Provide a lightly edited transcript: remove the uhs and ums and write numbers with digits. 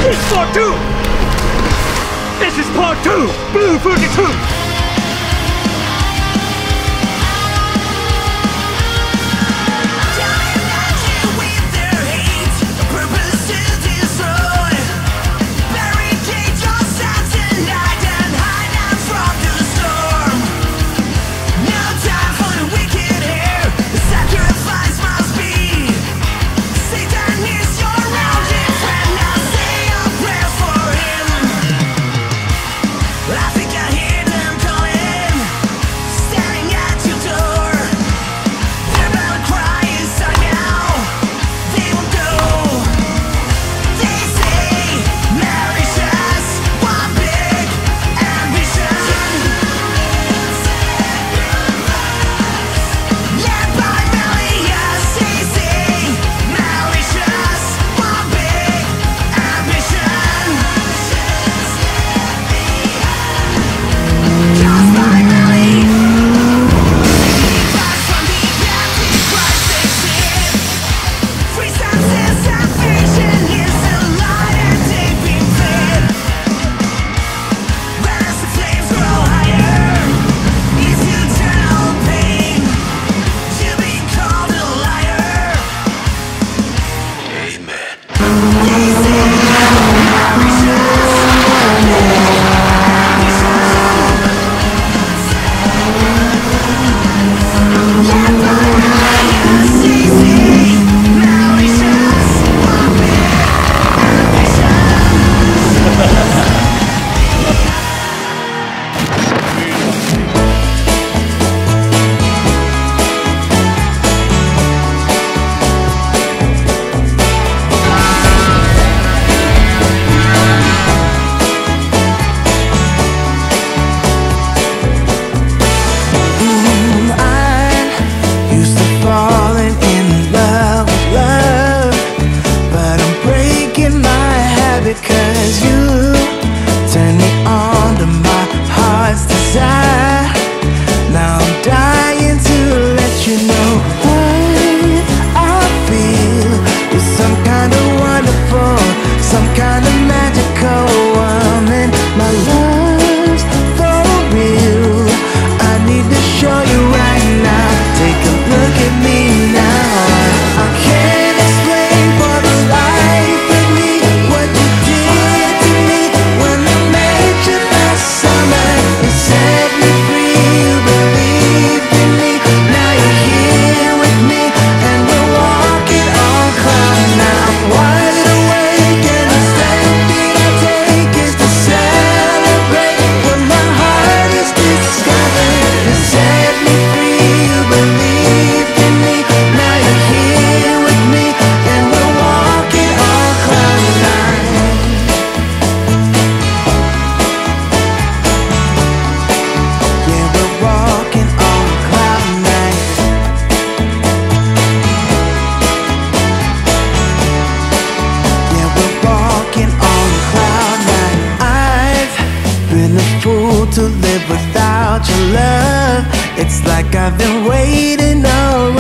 Part 2! This is part 2! Blue 42! Because you turn me on to my heart's desire. Now I'm dying to let you know what I feel is some kind of wonderful, some kind of magical woman. My love's for real. I need to show you right now. Take a look at me now. I can't explain for the life of me what you did to me when I met you last summer. You set me free, you believed in me. Now you're here with me and we're walking on cloud nine. I'm wide awake and the step that I take is to celebrate what my heart is discovering. You set me free, you believed in me. Now you're here with me and we're walking on cloud nine. Yeah, we're walking on cloud nine. Yeah, we're walking on cloud nine. I've been a fool to live without your love. It's like I've been waiting around